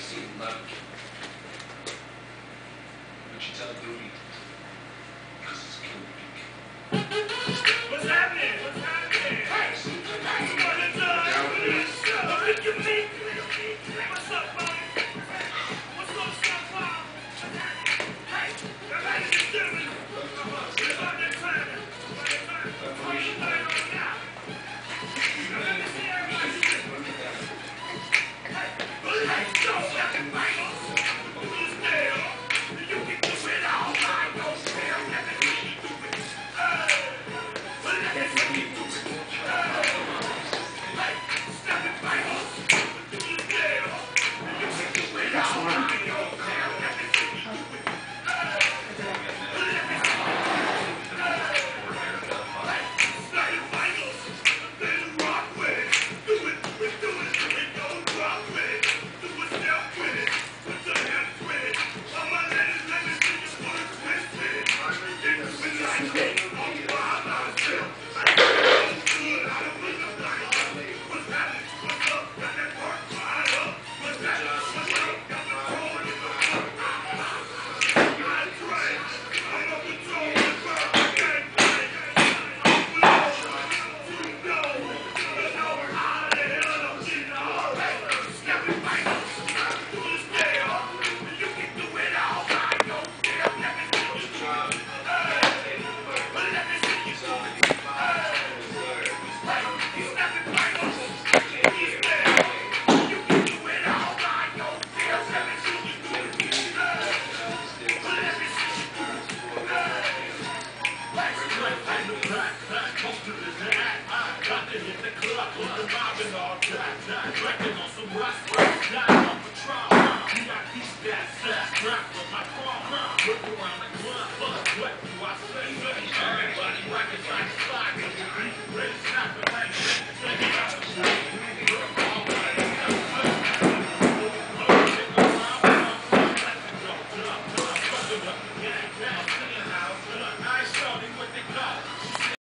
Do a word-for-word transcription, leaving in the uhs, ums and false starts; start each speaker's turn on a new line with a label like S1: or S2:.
S1: seen left. But you tell Duty, because it's killing me.
S2: What's happening? What's happening? Hey! What is up? What did you mean? What's up, buddy? What's up, Sunflower? Hey! Ladies and gentlemen, it's about that time. How you doing right now? Let me see everybody. Hey! Let's go, fucking Michael! Who's there? You can do it all by yourself. Let me see you do it. Hey! Let me see you do it. Hey! Stop it, Michael! Who's there? You can do it all by yourself. Let me see you do it. Hey! Let me see you do it. Hey! Stop it, Michael! Then rock with it. Do it. We do it. We don't rock with it. Do a step with it. Put your hands with it. All my ladies, let me see you put a twist in it. Get it with like that. All by myself. I feel so good. I don't feel no like it. What's happening? What's up? Got that part fired up. What's happening? What's up? Got the phone in the front. I drank. I'm up control the bird. Gang, gang. I'm below. You know. You know how the hell I'm getting all right. Step it back. Do this there. You can do it all by yourself. Let me see you do it. Hey. Let me see you do it. Hey. Hey. Step it back. Do this there. You can do it all by yourself. Let me see you do it. Hey. Let me see you do it. Hey.